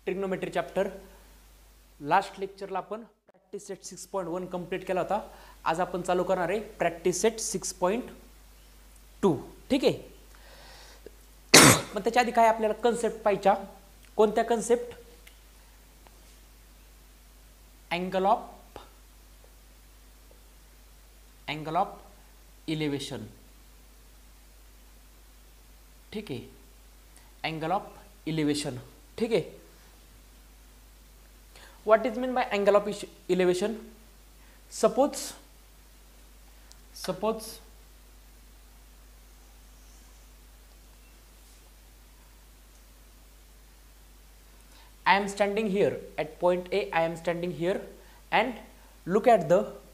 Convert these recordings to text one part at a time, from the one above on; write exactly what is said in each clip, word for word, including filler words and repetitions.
Trigonometry chapter. Last लेक्चरला आपण practice set six point one complete केला होता. आज आपण चालू करणार आहे practice set six point two. ठीक आहे. मग त्याच्या आधी काय आपल्याला कन्सेप्ट पाहिजे. कोणत्या concept? Angle of angle of elevation. ठीक आहे. Angle of elevation. ठीक आहे. What is mean by angle of elevation? Suppose suppose I am standing here at point A. I am standing here and look at the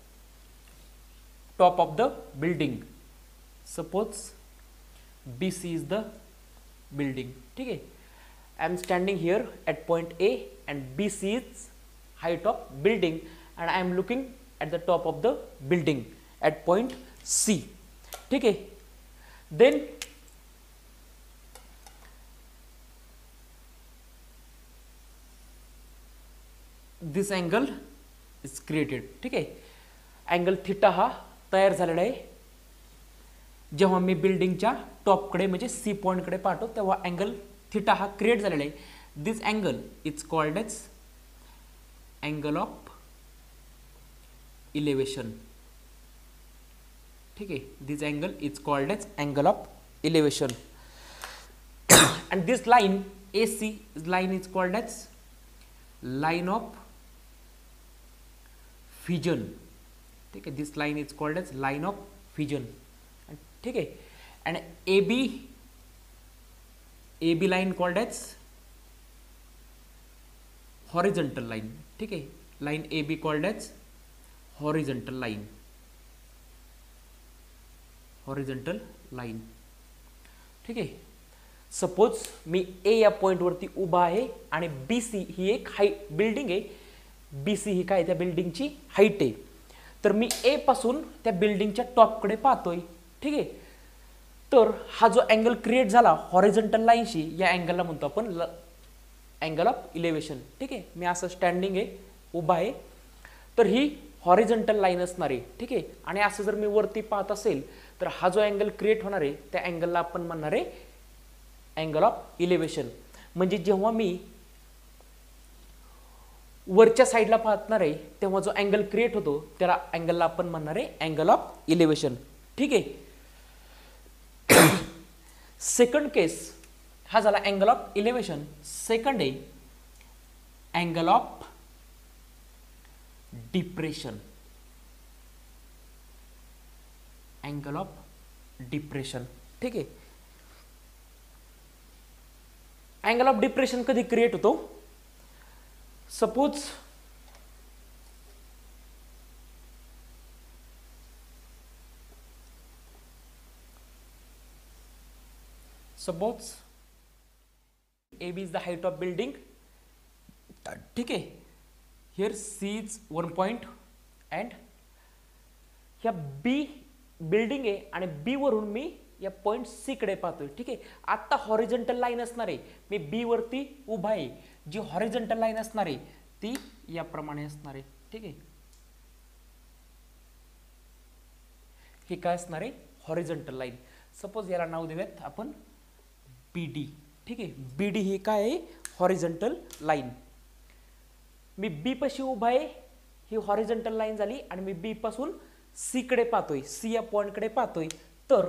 top of the building. Suppose B C is the building. ठीक है. I am standing here at point A and B C is height of building and I am looking at the top of the building at point C. ठीक है. Then this angle is created. ठीक आहे. Angle theta हा तयार झालेला आहे. जेव्हा मी बिल्डिंगच्या टॉपकडे म्हणजे सी पॉईंटकडे पाहतो तेव्हा अँगल थिटा हा क्रिएट झालेला आहे. This angle is called as angle of elevation. ठीक आहे. This angle is called as angle of elevation. And this line A C line is called as line of vision. ठीक आहे. This line is called as line of vision. ठीक है. And A B A B line called as horizontal line. ठीक है. Line A B called as horizontal line. Horizontal line. ठीक है. Suppose मी ए या point वरती उभा आहे आणि बी सी ही एक हाईट बिल्डिंग आहे. बी सी ही काय त्या बिल्डिंगची हाईट आहे. तर मी ए पासून त्या बिल्डिंगच्या टॉपकडे पाहतोय. ठीक आहे. तर हा जो अँगल क्रिएट झाला हॉरिझॉन्टल लाईनशी या अँगलला म्हणतो आपण अँगल ऑफ इलेव्हेशन. ठीक आहे. मी असं स्टँडिंग आहे उभा आहे तर ही हॉरिझॉन्टल लाईन असणार आहे. ठीक आहे. आणि असं जर मी वरती पाहत असेल तर हा जो अँगल क्रिएट होणार आहे त्या अँगलला आपण म्हणणार आहे अँगल ऑफ इलेव्हेशन. म्हणजे जेव्हा मी वरच्या साईडला पाहणार आहे तेव्हा जो अँगल क्रिएट होतो त्याला अँगलला आपण म्हणणार आहे अँगल ऑफ इलेव्हेशन. ठीक आहे. सेकंड केस हा झाला अँगल ऑफ इलेव्हेशन. सेकंड आहे angle of depression. Angle of depression. ठीक आहे. अँगल ऑफ डिप्रेशन कधी क्रिएट होतो? Suppose suppose A B is the height of building. ठीक आहे. Here C is one point and ह्या बी बिल्डिंग आहे आणि बी वरून मी या पॉइंट सी कडे पाहतोय. ठीक आहे. आता हॉरिझॉन्टल लाईन असणार आहे. मी बी वरती उभा आहे. जी हॉरिझॉन्टल लाईन असणार आहे ती याप्रमाणे असणार आहे. ठीक आहे. ही काय असणार आहे? Horizontal line. सपोज याला नाव देऊयात आपण बी डी. ठीक आहे. बी डी ही काय आहे? Horizontal line. मी बी पाशी उभा आहे. ही हॉरिझॉन्टल लाईन झाली आणि मी बी पासून सी कडे पाहतोय. सी या पॉइंटकडे पाहतोय. तर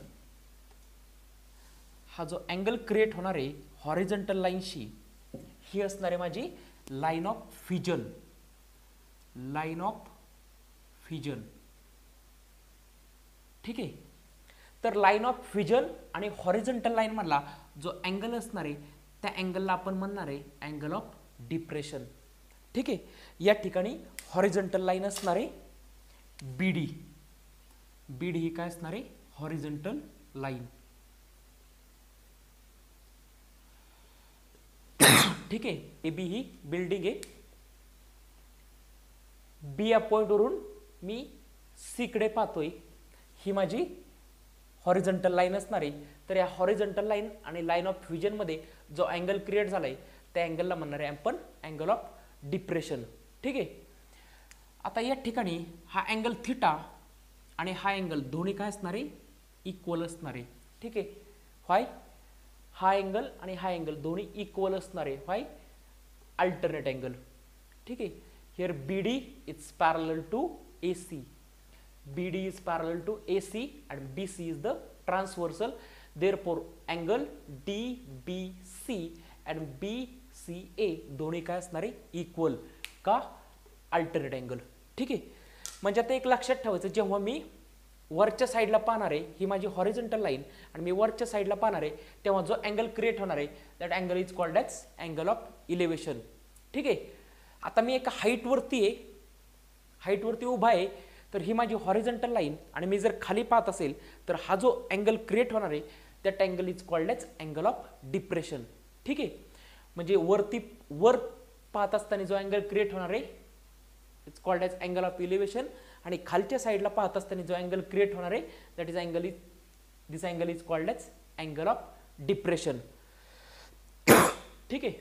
हा जो अँगल क्रिएट होणार आहे हॉरिझॉन्टल लाईनशी ही असणार आहे माझी line of vision. Line of vision. ठीक आहे. तर लाईन ऑफ फिजन आणि हॉरिझॉन्टल लाईन मधला जो अँगल असणार आहे त्या अँगलला आपण म्हणणार आहे अँगल ऑफ डिप्रेशन. ठीक आहे. या ठिकाणी हॉरिझॉन्टल लाईन असणार आहे बीडी. बीडी ही काय असणार आहे? Horizontal line. ठीक आहे. ए बी ही बिल्डिंग आहे. बी या पॉइंट वरून मी सी कडे पाहतोय. ही माझी हॉरिझॉन्टल लाईन असणार आहे. तर या हॉरिझॉन्टल लाईन आणि लाईन ऑफ फ्युजन मध्ये जो अँगल क्रिएट झालाय त्या अँगलला म्हणणार आहे आपण अँगल ऑफ डिप्रेशन. ठीक आहे. आता या ठिकाणी हा अँगल थिटा आणि हा अँगल दोन्ही काय असणार आहे, इक्वल असणार आहे. ठीक आहे. व्हाय हा अँगल आणि हा अँगल दोन्ही इक्वल असणार आहे. Why alternate angle. ठीक आहे. Here B D is parallel to A C. B D is parallel to A C and B C is the transversal. Therefore, angle D B C and B C A दोन्ही काय असणार आहे, equal का alternate angle. ठीक आहे. म्हणजे आता एक लक्षात ठेवायचं, जेव्हा मी वरच्या साईडला पाहणार आहे, ही माझी हॉरिझॉन्टल लाईन आणि मी वरच्या साईडला पाहणार आहे, तेव्हा जो अँगल क्रिएट होणार आहे that angle is called as angle of elevation. ठीक आहे. आता मी एका हाईटवरती आहे, हाईटवरती उभा आहे, तर ही माझी हॉरिझॉन्टल लाईन आणि मी जर खाली पाहत असेल तर हा जो अँगल क्रिएट होणार आहे that angle is called as angle of depression. ठीक आहे. म्हणजे वरती वर पाहत असताना जो अँगल क्रिएट होणार आहे it's called as angle of elevation आणि खालच्या साईडला पाहत असताना जो अँगल क्रिएट होणार आहे that is angle is this angle is called as angle of depression. ठीक आहे.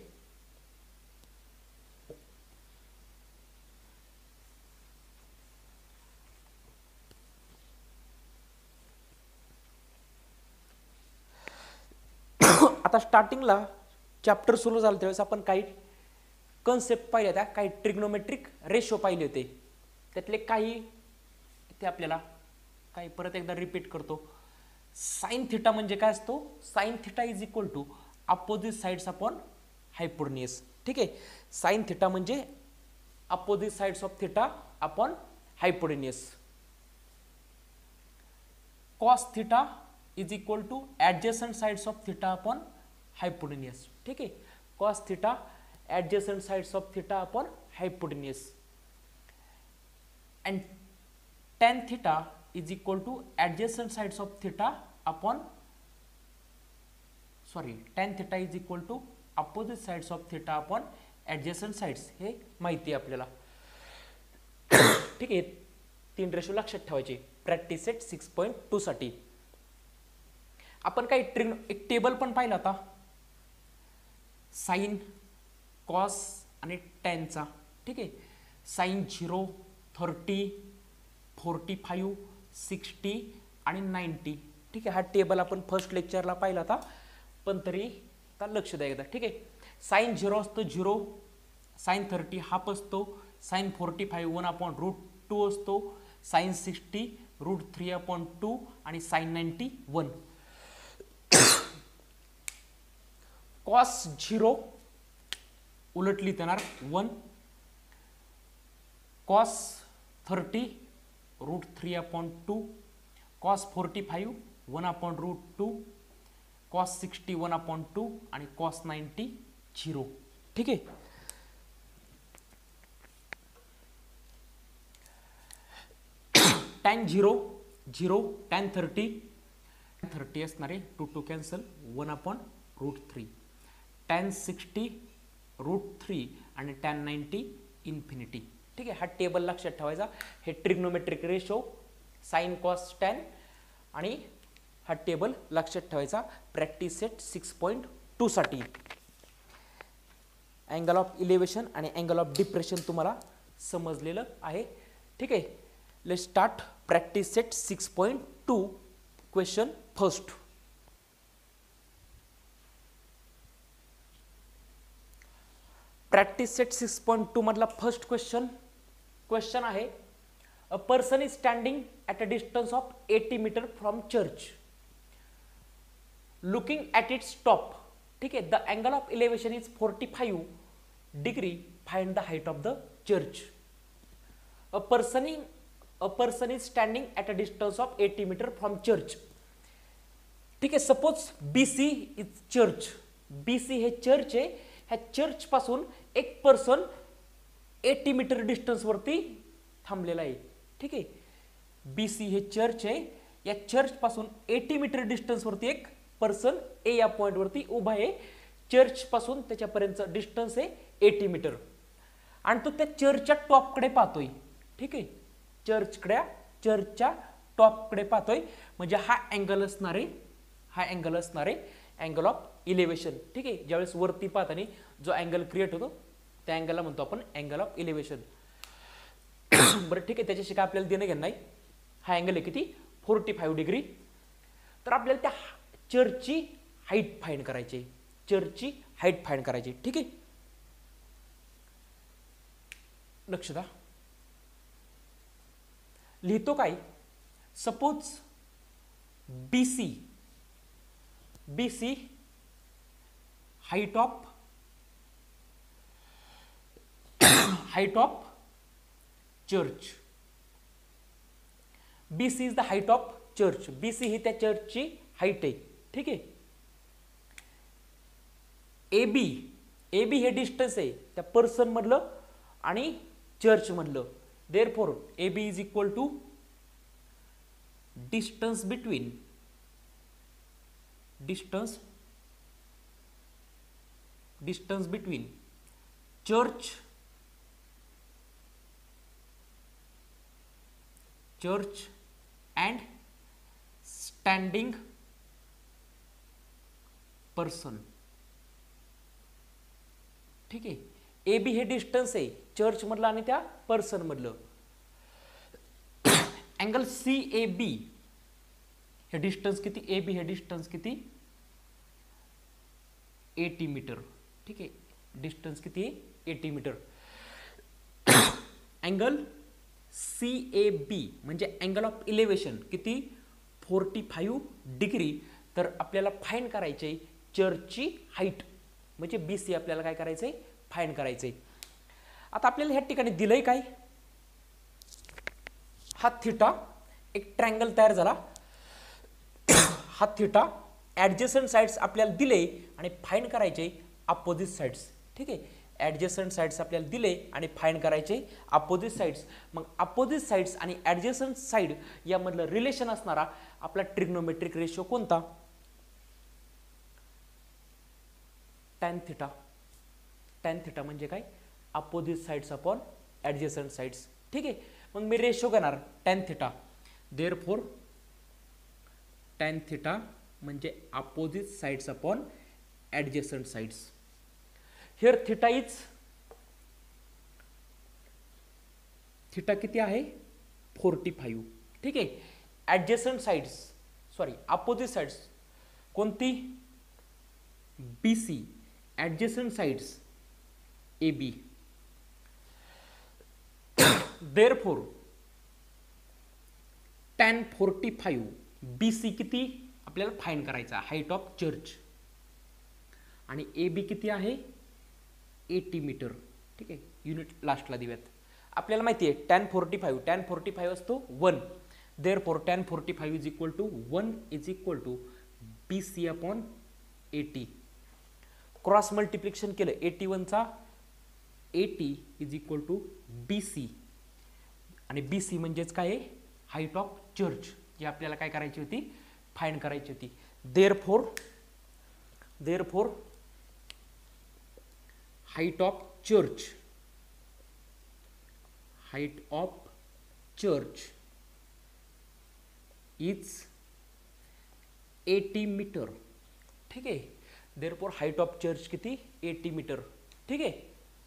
आता स्टार्टिंगला चॅप्टर सुरू झालं त्यावेळेस आपण काही कन्सेप्ट पाहिले होत्या, काही ट्रिग्नोमेट्रिक रेशो पाहिले होते. त्यातले काही ते आपल्याला काही परत एकदा रिपीट करतो. साइन थिटा म्हणजे काय असतो, sine theta is equal to opposite sides upon hypotenuse. ठीक आहे. साइन थिटा म्हणजे opposite sides of theta upon hypotenuse. Cos theta is equal to adjacent sides of theta upon hypotenuse. ठीक आहे. Cos theta adjacent sides of theta upon hypotenuse. And tan theta is equal to adjacent sides of theta upon sorry tan theta is equal to opposite sides of theta upon adjacent sides. हे माहिती आहे आपल्याला. ठीक आहे. तीन ratio लक्षात ठेवायचे practice set six point two साठी. आपण काही ट्रिग्नो एक टेबल पण पाहिला आता साइन कॉस आणि टॅनचा. ठीक आहे. Sine zero thirty forty five sixty आणि नाईन्टी. ठीक आहे. हा टेबल आपण फर्स्ट लेक्चरला पाहिला होता पण तरी आता लक्ष द्या एकदा. ठीक आहे. साइन झिरो असतो झिरो, साइन थर्टी हाफ असतो, sine forty five one upon root two असतो, sine sixty root three upon two आणि sine ninety one. Cos zero उलटली येणार one, cos thirty root three upon two, cos forty five one upon root two, cos sixty one upon two आणि cos ninety zero. ठीक आहे. Tan zero zero, tan thirty thirty असणार आहे, two two cancel, one upon root three, tan sixty root three आणि tan ninety infinity. ठीक आहे. हा table लक्षात ठेवायचा. हे trigonometric ratio sine cos tan आणि हा टेबल लक्षात ठेवायचा practice set six point two साठी. अँगल ऑफ इलेव्हेशन आणि अँगल ऑफ डिप्रेशन तुम्हाला समजलेलं आहे. ठीक आहे. Let's start practice set six point two. Question first. Practice set six point two मधला फर्स्ट क्वेश्चन क्वेश्चन आहे a person is standing at a distance of eighty meter from church looking at its top. ठीक आहे. The angle of elevation is forty five degree. Find the height of the church. A person in a person is standing at a distance of eighty meter from church. ठीक आहे. Suppose B C is church. B C हे church आहे. ह्या church पासून एक person eighty metre distance वरती थांबलेला आहे. ठीक आहे. बी सी हे चर्च आहे. या चर्च पासून एटी मीटर डिस्टन्स वरती एक पर्सन ए या पॉइंट वरती उभा आहे. चर्च पासून त्याच्यापर्यंत डिस्टन्स आहे एटी मीटर आणि तो त्या चर्चच्या टॉपकडे पाहतोय. ठीक आहे. चर्चकडे चर्चच्या टॉपकडे पाहतोय म्हणजे हा अँगल असणार आहे हा अँगल असणार आहे अँगल ऑफ इलेव्हेशन. ठीक आहे. ज्यावेळेस वरती पाहताना जो अँगल क्रिएट होतो त्या अँगलला म्हणतो आपण अँगल ऑफ इलेव्हेशन. बरं ठीक आहे, त्याच्याशी काय आपल्याला देणं घेणं नाही. हा अँगल आहे किती, फोर्टी फाईव्ह डिग्री. तर आपल्याला त्या चर्चची हाईट फाइंड करायची, चर्चची हाईट फाइंड करायची. ठीक आहे, लक्ष द्या. लिहितो काय, suppose B C B C height of height of church. B C is the height of church. B C ही त्या चर्चची हाईट आहे. ठीक आहे. ए बी ए बी हे डिस्टन्स आहे त्या पर्सन मधलं आणि चर्च मधलं. Therefore A B is equal to distance between distance distance between church church and standing person. ठीक आहे. ए बी हे डिस्टन्स आहे चर्च मधलं आणि त्या पर्सन मधलं. अँगल सी ए बी हे डिस्टन्स किती, ए बी हे डिस्टन्स किती, एटी मीटर. ठीक आहे, डिस्टन्स किती, eighty meter. Angle C A B म्हणजे अँगल ऑफ इलेव्हेशन किती, फोर्टी फाईव्ह डिग्री. तर आपल्याला फाइंड करायचे चर्चची हाईट, म्हणजे बी सी आपल्याला काय करायचंय, फाइंड करायचंय. आता आपल्याला ह्या ठिकाणी दिलंय काय, हा थिटा, एक ट्रायंगल तयार झाला. हा थिटा, ऍडजस्टंट साइड्स आपल्याला दिले आणि फाइंड करायचे अपोजिट साइड्स. ठीक आहे, ऍडजस्टंट साइड्स आपल्याला दिले आणि फाइंड करायचे अपोजिट साइड्स. मग अपोजिट साइड्स आणि ऍडजस्टंट साइड यामधलं रिलेशन असणारा आपला ट्रिग्नोमेट्रिक रेशो कोणता, टॅन थिटा. टॅन थिटा म्हणजे काय, opposite sides upon adjacent sides. ठीक आहे, मग मी रेशो घेणार tan theta. Therefore tan theta म्हणजे opposite sides upon adjacent sides. Here theta is, theta किती आहे, फोर्टी फाईव्ह. ठीक आहे. Adjacent sides, sorry opposite sides कोणती, B C. Adjacent sides A B. Therefore tan forty five B C किती आपल्याला find करायचा, height of church. आणि ए B किती आहे, एटी मीटर. ठीक आहे, युनिट लास्टला देऊयात. आपल्याला माहिती आहे tan forty five tan forty five असतो one. Therefore tan forty five is equal to one is equal to B C upon eighty. Cross multiplication केलं एटी वनचा eighty is equal to B C. आणि B C म्हणजेच काय आहे, height of church, जी आपल्याला काय करायची होती, फाइंड करायची होती. Therefore therefore height of church height of church is eighty meter. ठीक आहे. देअरफॉर हाईट ऑफ चर्च किती, एटी मीटर. ठीक आहे.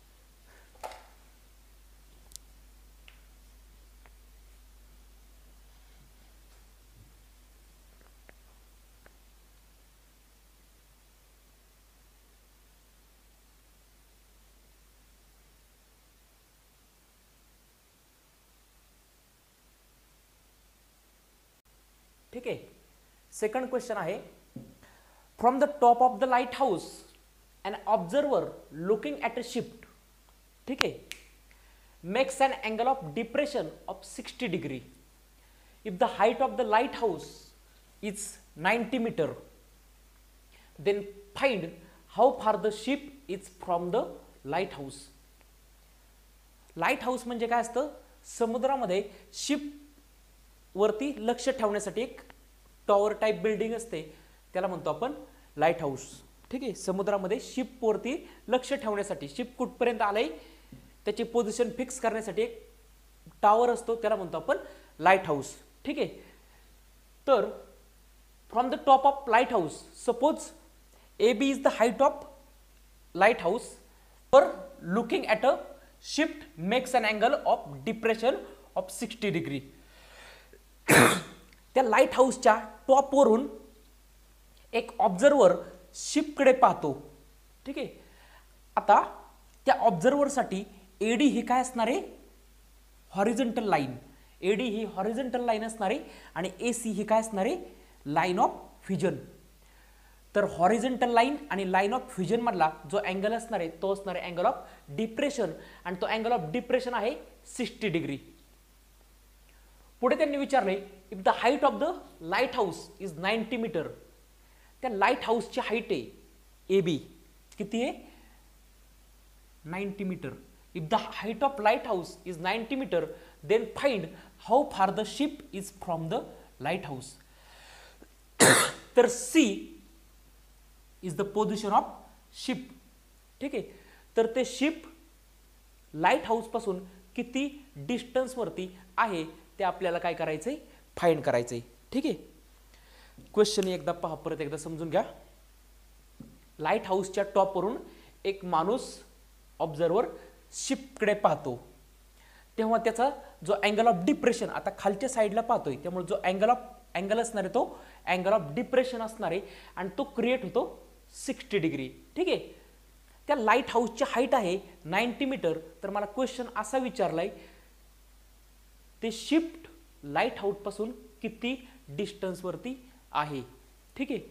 ठीक आहे. सेकंड क्वेश्चन आहे, from the top of the lighthouse an observer looking at a ship, ठीक है, makes an angle of depression of sixty degree. If the height of the lighthouse is ninety meter, then find how far the ship is from the lighthouse. Lighthouse म्हणजे काय असतं, समुद्रामध्ये ship वरती लक्ष ठेवण्यासाठी एक टॉवर टाइप बिल्डिंग असते, त्याला म्हणतो आपण लाईट हाऊस. ठीक आहे. समुद्रामध्ये शिप वरती लक्ष ठेवण्यासाठी, शिप कुठपर्यंत आलंय त्याची पोझिशन फिक्स करण्यासाठी एक टॉवर असतो, त्याला म्हणतो आपण लाईट हाऊस. ठीक आहे. तर from the top of lighthouse, suppose A B is the height of lighthouse For looking at a shift makes an angle of depression of sixty degree. त्या light हाऊसच्या टॉपवरून एक observer शिपकडे पाहतो. ठीक आहे. आता त्या ऑब्झर्वरसाठी एडी ही काय असणार आहे, हॉरिझॉन्टल लाईन. एडी ही हॉरिझॉन्टल लाईन असणार आहे आणि एसी ही काय असणार आहे, लाईन ऑफ फ्युजन. तर हॉरिझॉन्टल लाईन आणि लाईन ऑफ फ्युजन मधला जो अँगल असणार आहे तो असणार आहे अँगल ऑफ डिप्रेशन आणि तो अँगल ऑफ डिप्रेशन आहे सिक्स्टी डिग्री. पुढे त्यांनी विचारले if the height of the lighthouse is ninety meter. त्या लाईट हाऊसची हाईट आहे ए बी किती आहे, ninety meter. If the height of lighthouse is ninety meter then find how far the ship is from the lighthouse. तर C is the position of ship. ठीक आहे. तर ते ship light house पासून किती distance वरती आहे ते आपल्याला काय करायचंय, फाइंड करायचंय. ठीक आहे. क्वेश्चन एकदा पहा, परत एकदा समजून घ्या. लाईट हाऊसच्या टॉपवरून एक माणूस ऑब्झर्वर शिपकडे पाहतो तेव्हा त्याचा जो अँगल ऑफ डिप्रेशन, आता खालच्या साईडला पाहतोय त्यामुळे जो अँगल ऑफ अँगल असणार आहे तो अँगल ऑफ डिप्रेशन असणार आहे आणि तो क्रिएट होतो सिक्स्टी डिग्री. ठीक आहे. त्या लाईट हाऊसची हाईट आहे नाईन्टी मीटर. तर मला क्वेश्चन असा विचारलाय ते शिफ्ट लाईट हाऊस पासून किती डिस्टन्स वरती आहे. ठीक आहे.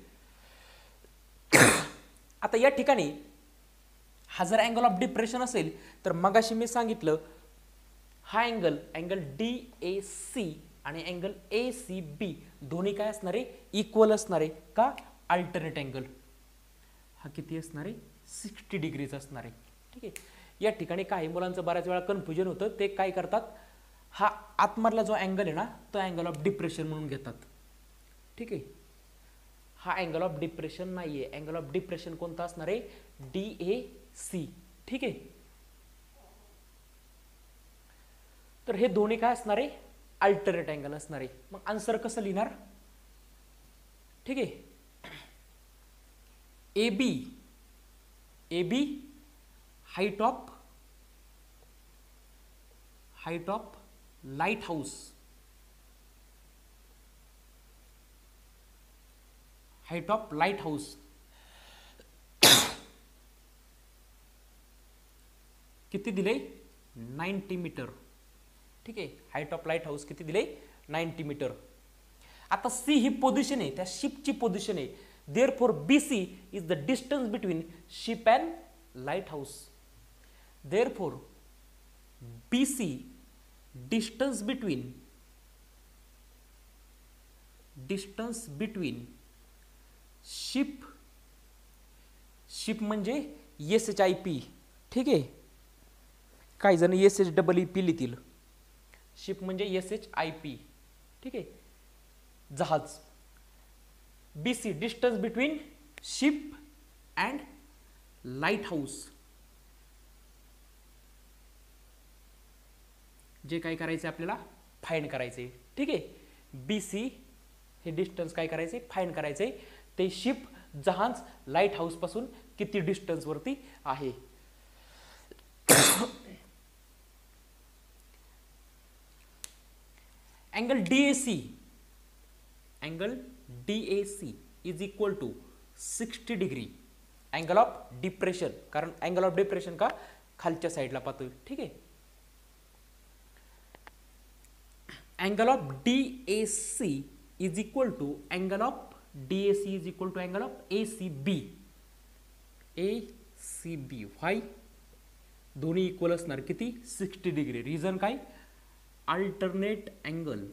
आता या ठिकाणी हा जर अँगल ऑफ डिप्रेशन असेल तर मगाशी मी सांगितलं हा angle angle D A C आणि अँगल ए सी बी दोन्ही काय असणार आहे, इक्वल असणार आहे. का, अल्टरनेट अँगल. हा किती असणार आहे, सिक्स्टी डिग्रीज असणार आहे. ठीक आहे. या ठिकाणी काही मुलांचं बऱ्याच वेळा कन्फ्युजन होतं. ते काय करतात, हा आतमधला जो अँगल आहे ना तो अँगल ऑफ डिप्रेशन म्हणून घेतात. ठीक आहे. हा अँगल ऑफ डिप्रेशन नाहीये. अँगल ऑफ डिप्रेशन कोणता असणार आहे, डी ए सी. ठीक आहे. तर हे दोन्ही काय असणार आहे, अल्टरनेट अँगल असणार आहे. मग आन्सर कसं लिहिणार. ठीक आहे. A B A B height of height of lighthouse height of lighthouse किती दिले, नाईन्टी मीटर. ठीक आहे. हाईट ऑफ लाईट हाऊस किती दिले, नाईन्टी मीटर. आता सी ही पोझिशन आहे, त्या शिपची पोझिशन आहे. Therefore B C is the distance between ship and lighthouse. Therefore B C distance between distance between ship ship म्हणजे एस एच आय पी. ठीक आहे. काही जण S H double E P लिहितील. शिप म्हणजे S H I P. ठीक आहे. जहाज. B C distance between ship and lighthouse. जे काय करायचे आपल्याला फाइंड करायचे. ठीक आहे. बी सी हे डिस्टन्स काय करायचे, फाइंड करायचे. ते शिप जहाज लाईट हाऊस पासून किती डिस्टन्स वरती आहे. Angle D A C angle D A C is equal to sixty degree angle of depression. कारण अँगल ऑफ डिप्रेशन का खालच्या साईडला पाहतोय. ठीक आहे. Angle of D A C is equal to angle of D A C is equal to angle of A C B. A C B why दोन्ही equal असणार किती, सिक्स्टी डिग्री. रिझन काय, अल्टरनेट अँगल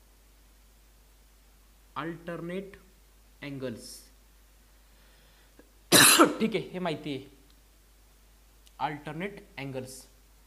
अल्टरनेट अँगल्स. ठीक आहे. हे माहिती आहे alternate angles.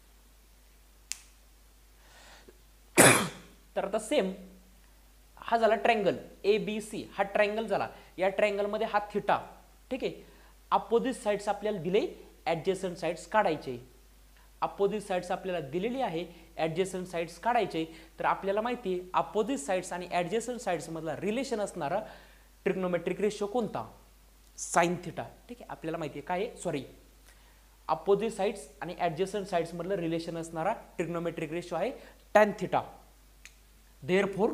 तर आता सेम हा झाला ट्रायंगल ए बी सी. हा ट्रायंगल झाला. या ट्रायंगल मध्ये हा थिटा. ठीक आहे. अपोजिट साइड्स आपल्याला दिले, ऍडजस्टंट साइड्स काढायचे. अपोजिट साइड्स आपल्याला दिलेली आहे, ऍडजस्टंट साइड्स काढायचे. तर आपल्याला माहिती आहे अपोजिट साइड्स आणि ऍडजस्टंट साइड्स मधला रिलेशन असणारा ट्रिग्नोमेट्रिक रेशो कोणता, साइन थिटा. ठीक आहे. आपल्याला माहिती आहे काय, सॉरी अपोजिट साइड्स आणि ॲडजस्टंट साइड्स मधलं रिलेशन असणारा ट्रिग्नोमेट्रिक रेशो आहे tan theta. Therefore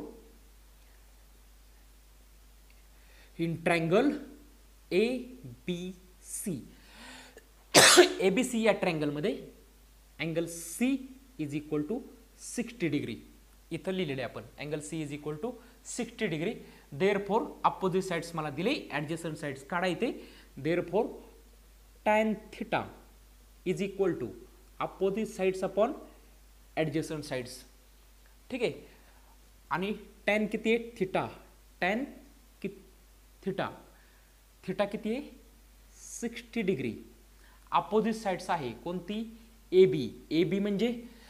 in triangle A B C, A B C या ट्रायंगलमध्ये angle C is equal to sixty degree इथं लिहिलेलं आहे आपण. Angle C is equal to sixty degree. Therefore opposite sides मला दिले, ॲडजस्टंट साइड्स काढा इथे. Therefore tan theta is equal to opposite sides upon adjacent sides. ठीक आहे. आणि टॅन किती आहे थिटा, टॅन कि थिटा थिटा किती आहे सिक्स्टी डिग्री. अपोजिट साइड्स आहे कोणती ए बी. ए बी म्हणजे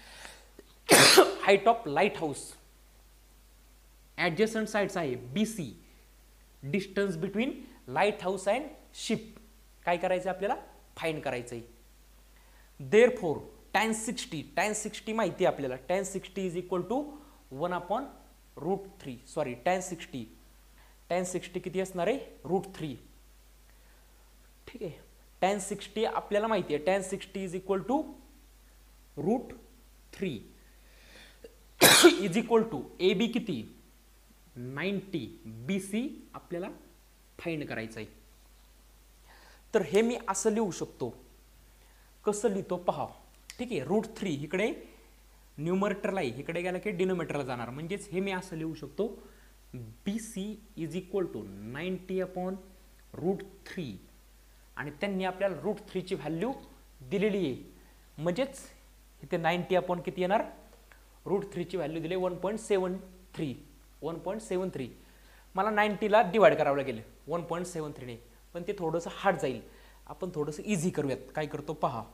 height of lighthouse. Adjacent sides आहे B C, distance between lighthouse and ship. काय करायचं आपल्याला फाइंड करायचं आहे. Therefore tan sixty, tan sixty माहिती आहे आपल्याला. Tan sixty is equal to one upon root three. Sorry tan sixty, tan sixty किती असणार आहे रूट थ्री. ठीक आहे. टॅन सिक्स्टी आपल्याला माहिती आहे, tan sixty is equal to root three is equal to A B किती नाईन्टी, बी सी आपल्याला फाइंड करायचं आहे. तर हे मी असं लिहू शकतो. कसं लिहितो पहा. ठीक आहे. रूट थ्री इकडे न्यूमरेटरला आहे, इकडे गेला की डिनोमिनेटरला जाणार. म्हणजेच हे मी असं लिहू शकतो B C is equal to ninety upon root three. आणि त्यांनी आपल्याला रूट थ्रीची व्हॅल्यू दिलेली आहे. म्हणजेच इथे नाईन्टी अपॉन किती येणार रूट थ्रीची व्हॅल्यू दिली one point seven three. One point seven three मला नाईन्टीला डिवाइड करावं लागेल वन पॉईंट सेवन थ्रीने, पण ते थोडंसं हार्ड जाईल. आपण थोडंसं इझी करूयात. काय करतो पहा.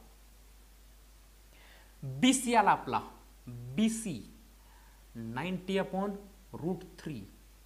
बी सी आला आपला, B C ninety upon root three.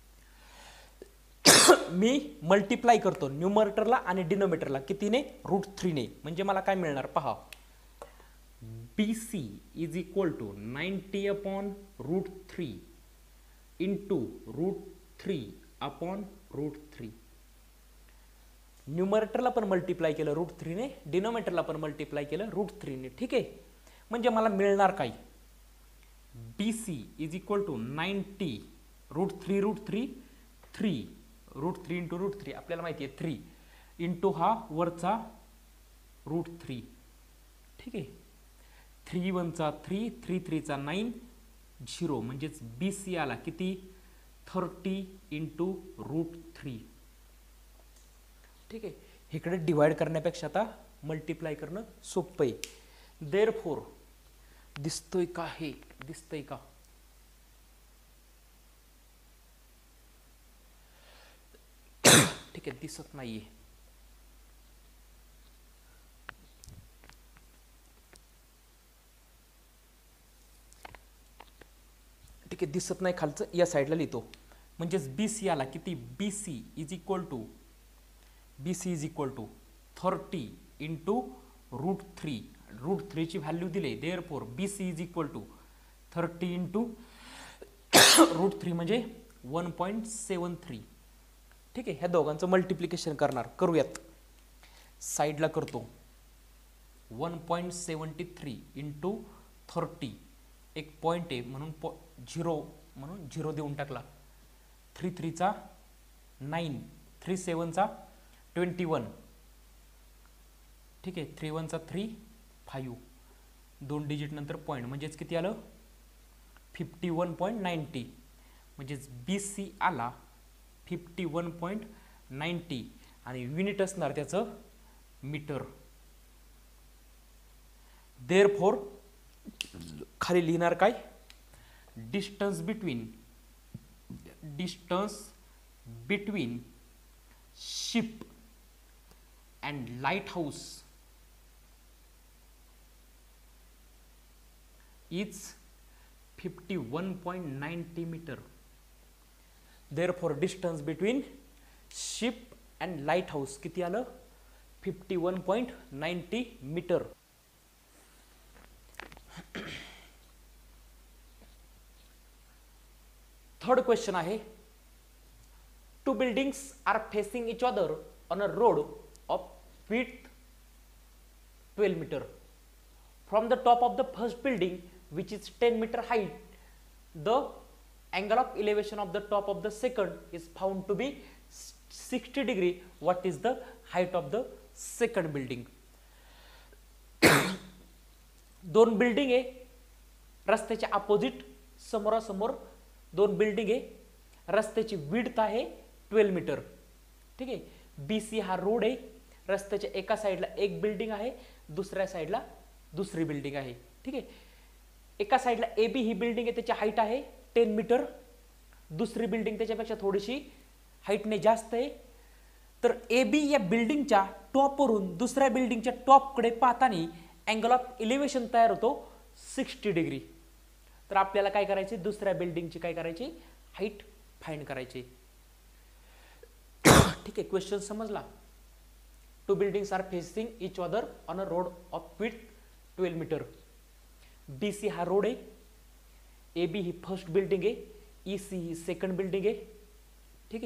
मी मल्टिप्लाय करतो न्यूमरेटरला आणि डिनोमिनेटरला कितीने रूट थ्रीने. म्हणजे मला काय मिळणार पहा. B C is equal to ninety upon root three into root three upon root three. न्यूमरेटरला पण मल्टिप्लाय केलं रूट थ्रीने, डिनोमिनेटरला पण मल्टिप्लाय केलं रूट थ्रीने. ठीक आहे. म्हणजे मला मिळणार काय B C is equal to ninety root three root three three root three into root three आपल्याला माहिती आहे थ्री इंटू हा वरचा रूट थ्री. ठीक आहे. थ्री वनचा थ्री, थ्री थ्रीचा नाईन, झिरो. म्हणजेच बी सी आला किती थर्टी इंटू रूट थ्री. ठीक आहे. इकडे डिवाइड करण्यापेक्षा आता मल्टिप्लाय करणं सोपं आहे. देअरफॉर दिसतोय का हे दिसतंय का ठीक आहे दिसत नाहीये. ठीक आहे दिसत नाही खालचं, या साईडला लिहितो. म्हणजेच बी सी आला किती B C is equal to B C is equal to thirty into root three. Root थ्रीची व्हॅल्यू दिली. Therefore B C is equal to thirty into root three म्हणजे वन पॉईंट सेवन थ्री. ठीक आहे. ह्या दोघांचं multiplication करणार करूयात. साईडला करतो one point seventy three into thirty. एक पॉईंट आहे म्हणून पॉ झिरो म्हणून झिरो देऊन टाकला. थ्री थ्रीचा नाईन, थ्री सेवनचा ट्वेंटी वन. ठीक आहे. थ्री वनचा थ्री, फाईव्ह. दोन डिजिट नंतर पॉईंट म्हणजेच किती आलं फिफ्टी वन पॉईंट नाईन्टी. म्हणजेच बी सी आला फिफ्टी वन पॉईंट नाईन्टी आणि युनिट असणार त्याचं मीटर. देअरफॉर खाली लिहिणार काय distance between distance between ship and lighthouse is fifty one point ninety metre. Therefore distance between ship and lighthouse किती आलं fifty one point ninety metre. Third question आहे. Two buildings are facing each other on a road of width twelve metre. From the top of the first building, which is ten meter height, the angle of elevation of the top of the second is found to be sixty degree. What is the height of the second building? दोन building आहे, रस्त्याच्या opposite समोरासमोर दोन building आहे, रस्त्याची width आहे twelve metre. ठीक आहे. बीसी हा रोड आहे, रस्त्याच्या एका साईडला एक बिल्डिंग आहे, दुसऱ्या साईडला दुसरी बिल्डिंग आहे. ठीक आहे. एका साईडला ए बी ही बिल्डिंग आहे, त्याची हाईट आहे टेन मीटर, दुसरी बिल्डिंग त्याच्यापेक्षा थोडीशी हाईटने जास्त आहे. तर ए बी या बिल्डिंगच्या टॉपवरून दुसऱ्या बिल्डिंगच्या टॉपकडे पाहताना अँगल ऑफ इलेव्हेशन तयार होतो सिक्स्टी डिग्री. तर आपल्याला काय करायचे, दुसऱ्या बिल्डिंगची काय करायची, हाईट फाइंड करायची. ठीक आहे. क्वेश्चन समजला. Two buildings are facing each other on a road of width twelve metre. B C हा रोड आहे, ए बी ही फर्स्ट बिल्डिंग आहे, ई सी ही सेकंड बिल्डिंग आहे. ठीक आहे.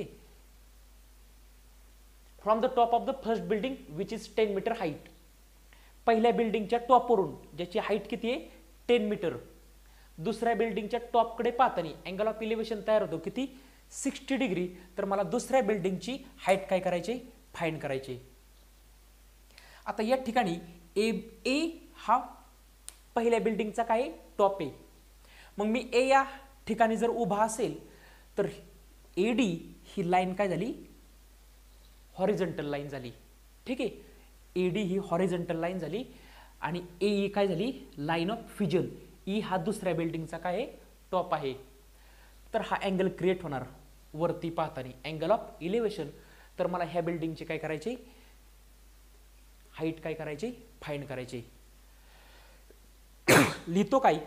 From the top of the first building which is ten metre height. पहिल्या बिल्डिंगच्या टॉपवरून ज्याची हाईट किती आहे, टेन मीटर, दुसऱ्या बिल्डिंगच्या टॉपकडे पाहताना अँगल ऑफ इलेव्हेशन तयार होतो किती, सिक्स्टी डिग्री. तर मला दुसऱ्या बिल्डिंगची हाईट काय करायची, फाइंड करायची. आता या ठिकाणी ए ए हा पहिल्या बिल्डिंगचा काय टॉप आहे. मग मी ए या ठिकाणी जर उभा असेल तर ए डी ही लाईन काय झाली, हॉरिझॉन्टल लाईन झाली. ठीक आहे. ए डी ही हॉरिझॉन्टल लाईन झाली आणि ए ई काय झाली, लाईन ऑफ फ्युजन. ई हा दुसऱ्या बिल्डिंगचा काय आहे, टॉप आहे. तर हा अँगल क्रिएट होणार वरती पाहताना, अँगल ऑफ इलेव्हेशन. तर मला ह्या बिल्डिंगची काय करायची, हाईट काय करायची, फाइंड करायची. लिहितो काय,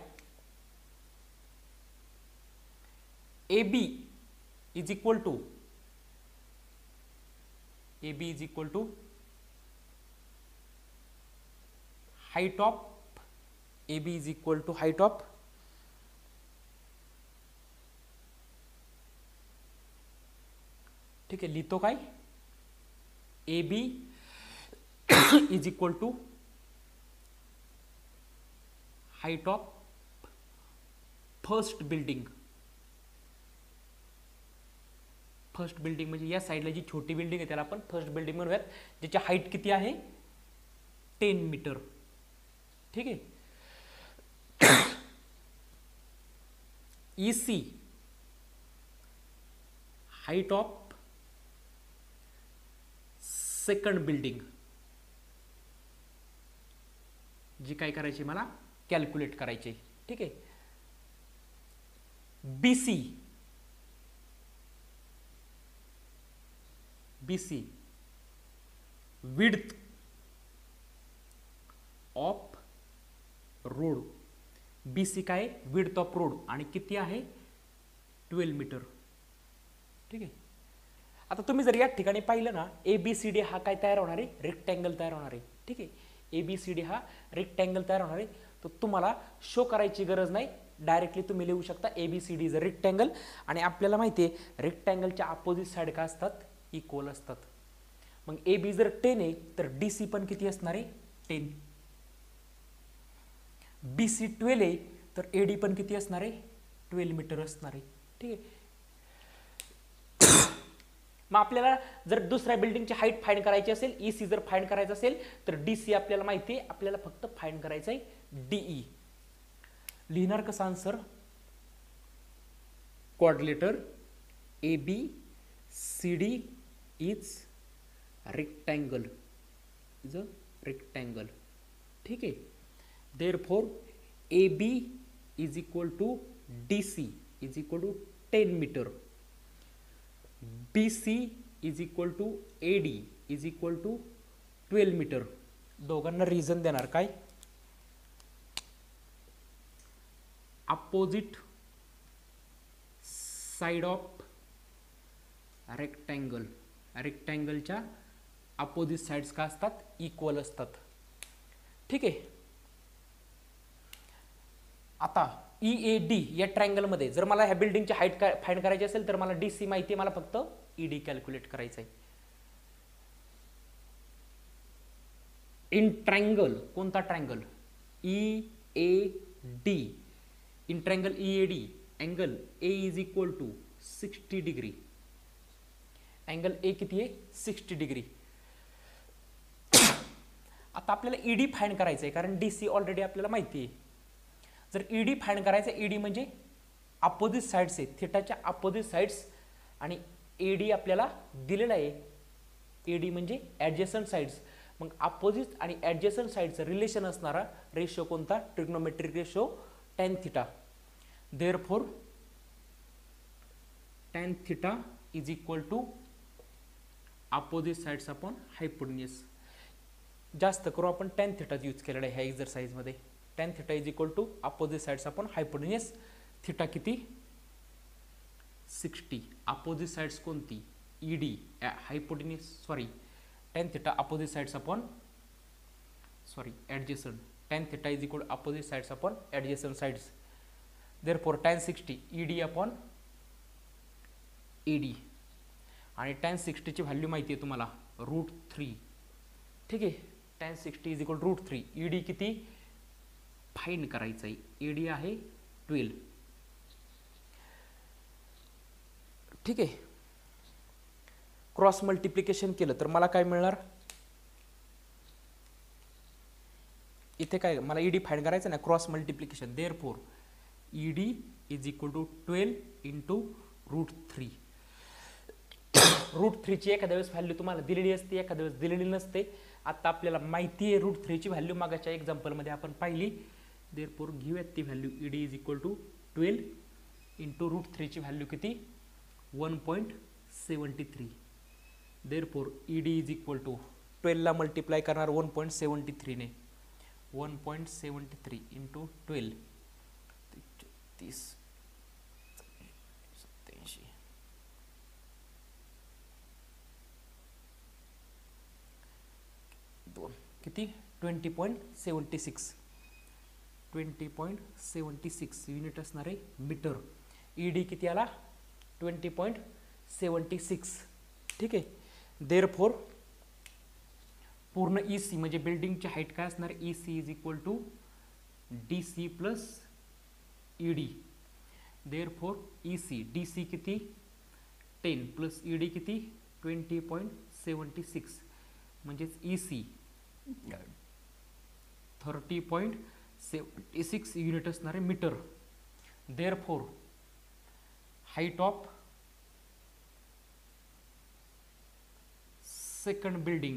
A B is equal to A B is equal to height of A B is equal to height of ठीक आहे. लिहितो काय, A B is equal to height of first building. First building म्हणजे या साईडला जी छोटी बिल्डिंग आहे त्याला आपण फर्स्ट बिल्डिंग म्हणूयात, ज्याची हाईट किती आहे, टेन मीटर. ठीक आहे. E C height of second building जी काय करायची, मला कॅल्क्युलेट करायची. ठीक आहे. B C B C width of road. B C काय, विड्थ ऑफ रोड आणि किती आहे, ट्वेल्व मीटर. ठीक आहे. आता तुम्ही जर या ठिकाणी पाहिलं ना, ए बी सी डी हा काय तयार होणार आहे, रेक्टँगल तयार होणार आहे. ठीक आहे. ए बी सी डी हा रेक्टँगल तयार होणार आहे. तर तुम्हाला शो करायची गरज नाही, डायरेक्टली तुम्ही लिहू शकता A B C D is a rectangle. आणि आपल्याला माहिती आहे रेक्टँगलच्या अपोजिट साईड काय असतात, इक्वल असतात. मग ए बी जर टेन आहे तर डी सी पण किती असणार आहे, टेन. बी सी ट्वेल्व आहे तर ए डी पण किती असणार आहे, ट्वेल्व मीटर असणार आहे. ठीक आहे. मग आपल्याला जर दुसऱ्या बिल्डिंगची हाईट फाइंड करायची असेल, ई सी जर फाइंड करायचं असेल तर डी सी आपल्याला माहिती आहे, आपल्याला फक्त फाइंड करायचं आहे डीई. लिहिणार कसं answer, quadrilateral A B C D is rectangle, is a rectangle. ठीक आहे. Therefore A B is equal to D C is equal to ten metre. B C is equal to A D is equal to twelve metre. दोघांना reason देणार काय, opposite side of rectangle. रेक्टँगलच्या opposite sides का असतात, equal असतात. ठीक आहे. आता ई ए डी या ट्रायंगलमध्ये जर मला ह्या बिल्डिंगची हाईट फाइंड करायची असेल तर मला डी सी माहिती आहे, मला फक्त ई डी कॅल्क्युलेट करायचं आहे. इन ट्रायंगल, कोणता triangle, E A D, in triangle E A D angle A is equal to sixty degree, angle A किती आहे सिक्स्टी डिग्री. आता आपल्याला ईडी फाइंड करायचं आहे कारण डी सी ऑलरेडी आपल्याला माहिती आहे. जर ईडी फाइंड करायचं, ईडी म्हणजे अपोजिट साइड्स आहेत, थिटाच्या अपोजिट साइड्स, आणि एडी आपल्याला दिलेला आहे. एडी म्हणजे ॲडजस्टंट साइड्स. मग अपोजिट आणि ॲडजस्टंट साइडचं रिलेशन असणारा रेशो कोणता, trigonometric ratio tan theta. Therefore tan theta is equal to opposite sides upon hypotenuse. जास्त करू आपण टॅन थिटाच यूज केलेला आहे ह्या एक्झरसाइजमध्ये. Tan theta is equal to opposite sides upon hypotenuse. Theta किती सिक्स्टी. अपोजिट साइड्स कोणती, ED, hypotenuse, sorry tan theta opposite sides upon sorry adjacent. Tan theta is equal opposite sides upon adjacent sides. Therefore tan sixty ED upon AD, आणि tan सिक्स्टीची value माहिती आहे तुम्हाला root three. ठीक आहे, tan sixty is equal root three. ED किती find करायचं आहे, ईडी आहे ट्वेल्व. ठीक आहे, क्रॉस मल्टिप्लिकेशन केलं तर मला काय मिळणार, इथे काय मला ईडी फाइंड करायचं ना, cross multiplication. Therefore ED is equal to twelve into root three. Root थ्रीची एखाद्या वेळेस व्हॅल्यू तुम्हाला दिलेली असते, एखाद्या वेळेस दिलेली नसते. आता आपल्याला माहिती आहे रूट थ्रीची व्हॅल्यू मागाच्या एक्झाम्पलमध्ये आपण पाहिली. देअरफॉर घेऊयात ती value. ED is equal to twelve into root थ्रीची व्हॅल्यू किती one point seventy three. Therefore ED is equal to ट्वेल्वला मल्टिप्लाय करणार वन पॉईंट सेवन्टी थ्रीने. One point seventy three into twelve तीस सत्याऐंशी. दोन किती twenty point seventy six. Twenty point seventy six unit असणार आहे मीटर. ईडी किती आला ट्वेंटी पॉईंट सेवन्टी सिक्स. ठीक आहे, देअरफॉर पूर्ण ई सी म्हणजे बिल्डिंगची हाईट काय असणार, E C is equal to D C plus E D. Therefore E C D C किती टेन प्लस ई डी किती ट्वेंटी पॉईंट सेवन्टी सिक्स, म्हणजेच E C thirty point seventy six unit असणार आहे metre. Therefore height of second building,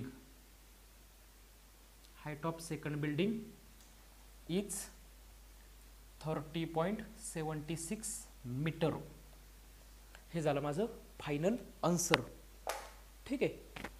height of second building is thirty point seventy six metre. हे झालं माझं final answer. ठीक आहे.